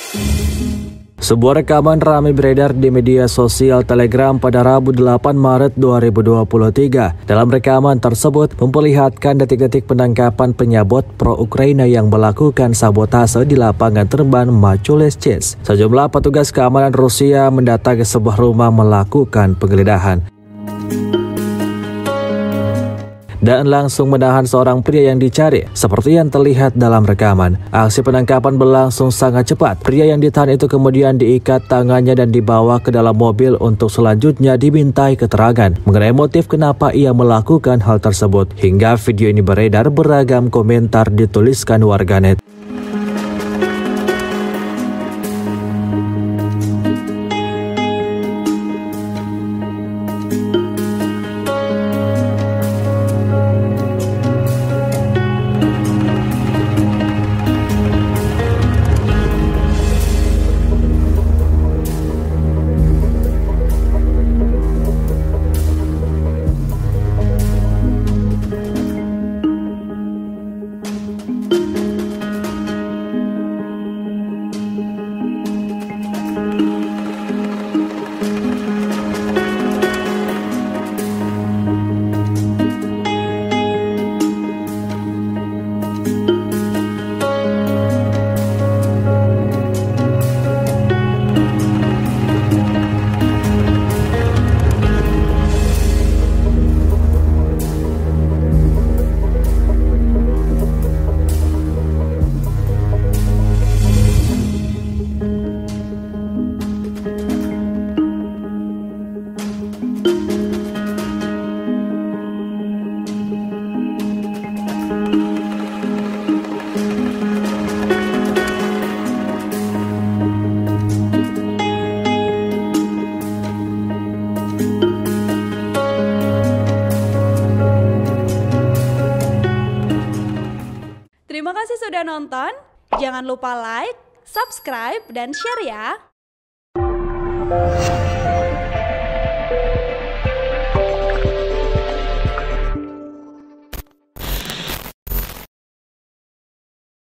Sebuah rekaman ramai beredar di media sosial Telegram pada Rabu 8 Maret 2023. Dalam rekaman tersebut memperlihatkan detik-detik penangkapan penyabot pro-Ukraina yang melakukan sabotase di lapangan terbang Machuleschetsk. Sejumlah petugas keamanan Rusia mendatangi sebuah rumah melakukan penggeledahan dan langsung menahan seorang pria yang dicari, seperti yang terlihat dalam rekaman. Aksi penangkapan berlangsung sangat cepat. Pria yang ditahan itu kemudian diikat tangannya dan dibawa ke dalam mobil untuk selanjutnya dimintai keterangan mengenai motif kenapa ia melakukan hal tersebut. Hingga video ini beredar, beragam komentar dituliskan warganet. Terima kasih sudah nonton. Jangan lupa like, subscribe, dan share ya.